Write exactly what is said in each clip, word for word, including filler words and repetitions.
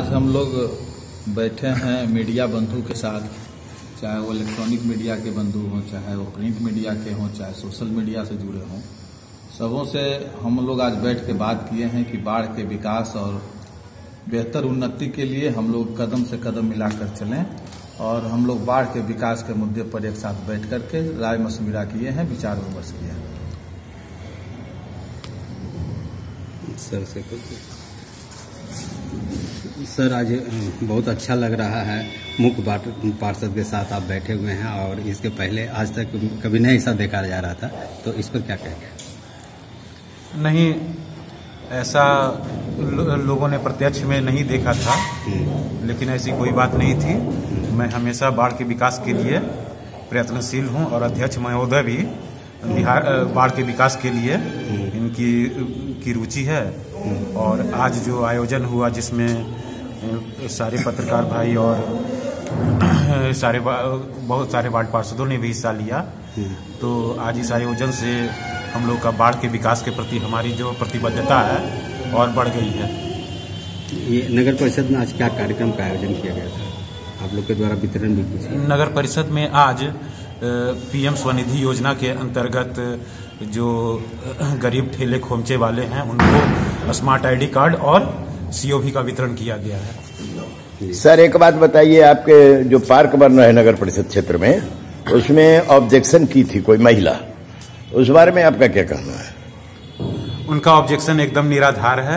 आज हम लोग बैठे हैं मीडिया बंधु के साथ, चाहे वो इलेक्ट्रॉनिक मीडिया के बंधु हों, चाहे वो प्रिंट मीडिया के हों, चाहे सोशल मीडिया से जुड़े हों। सबों से हम लोग आज बैठ के बात किए हैं कि बाढ़ के विकास और बेहतर उन्नति के लिए हम लोग कदम से कदम मिलाकर चलें और हम लोग बाढ़ के विकास के मुद्दे पर एक साथ बैठ करके राय मशविरा किए हैं, विचार विमर्श किए हैं। सर से सर आज बहुत अच्छा लग रहा है, मुख्य पार्षद के साथ आप बैठे हुए हैं और इसके पहले आज तक कभी नहीं ऐसा देखा जा रहा था, तो इस पर क्या कहेंगे? नहीं, ऐसा लो, लोगों ने प्रत्यक्ष में नहीं देखा था, लेकिन ऐसी कोई बात नहीं थी। मैं हमेशा बाढ़ के विकास के लिए प्रयत्नशील हूं और अध्यक्ष महोदय भी बिहार बाढ़ के विकास के लिए इनकी की रुचि है। और आज जो आयोजन हुआ जिसमें सारे पत्रकार भाई और सारे बहुत सारे वार्ड पार्षदों ने भी हिस्सा लिया, तो आज इस आयोजन से हम लोग का बाढ़ के विकास के प्रति हमारी जो प्रतिबद्धता है और बढ़ गई है। ये नगर परिषद में आज क्या कार्यक्रम का आयोजन किया गया था? आप लोग के द्वारा वितरण भी कुछ? नगर परिषद में आज पीएम स्वनिधि योजना के अंतर्गत जो गरीब ठेले खोमचे वाले हैं उनको स्मार्ट आईडी कार्ड और सीओवी का वितरण किया गया है। सर एक बात बताइए, आपके जो पार्क बन रहा है नगर परिषद क्षेत्र में, उसमें ऑब्जेक्शन की थी कोई महिला, उस बारे में आपका क्या कहना है? उनका ऑब्जेक्शन एकदम निराधार है।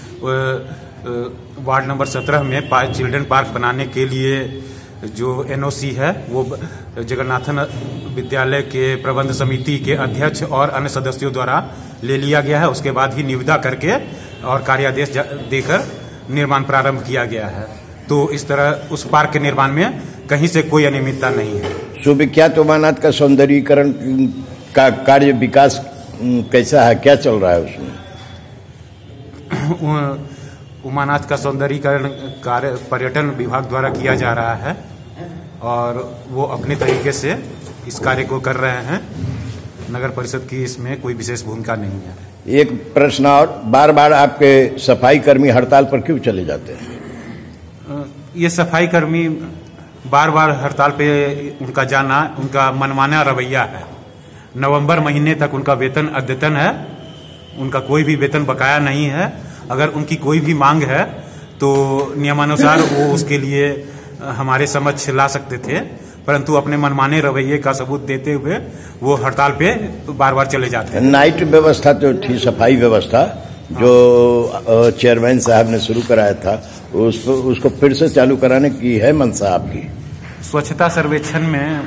वार्ड नंबर सत्रह में चिल्ड्रन पार्क बनाने के लिए जो एनओसी है वो जगन्नाथन विद्यालय के प्रबंध समिति के अध्यक्ष और अन्य सदस्यों द्वारा ले लिया गया है। उसके बाद ही निविदा करके और कार्यादेश देकर निर्माण प्रारंभ किया गया है। तो इस तरह उस पार्क के निर्माण में कहीं से कोई अनियमितता नहीं है। सुविख्यात उमानाथ का सौंदर्यीकरण का कार्य विकास कैसा है, क्या चल रहा है उसमें? उमानाथ का सौंदर्यीकरण कार्य पर्यटन विभाग द्वारा किया जा रहा है और वो अपने तरीके से इस कार्य को कर रहे हैं। नगर परिषद की इसमें कोई विशेष भूमिका नहीं है। एक प्रश्न और, बार बार आपके सफाई कर्मी हड़ताल पर क्यों चले जाते हैं? ये सफाई कर्मी बार बार हड़ताल पे उनका जाना उनका मनमाना रवैया है। नवंबर महीने तक उनका वेतन अद्यतन है, उनका कोई भी वेतन बकाया नहीं है। अगर उनकी कोई भी मांग है तो नियमानुसार वो उसके लिए हमारे समक्ष ला सकते थे, परंतु अपने मनमाने रवैये का सबूत देते हुए वो हड़ताल पे बार बार चले जाते हैं। नाइट व्यवस्था तो थी, सफाई व्यवस्था जो चेयरमैन साहब ने शुरू कराया था, उसको उसको फिर से चालू कराने की है मंशा आपकी? स्वच्छता सर्वेक्षण में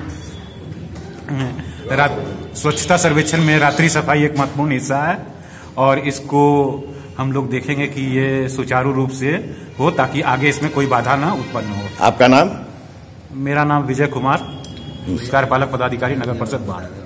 स्वच्छता सर्वेक्षण में रात्रि सफाई एक महत्वपूर्ण हिस्सा है और इसको हम लोग देखेंगे कि ये सुचारू रूप से हो ताकि आगे इसमें कोई बाधा ना उत्पन्न हो। आपका नाम? मेरा नाम विजय कुमार, कार्यपालक पदाधिकारी नगर परिषद बाढ़।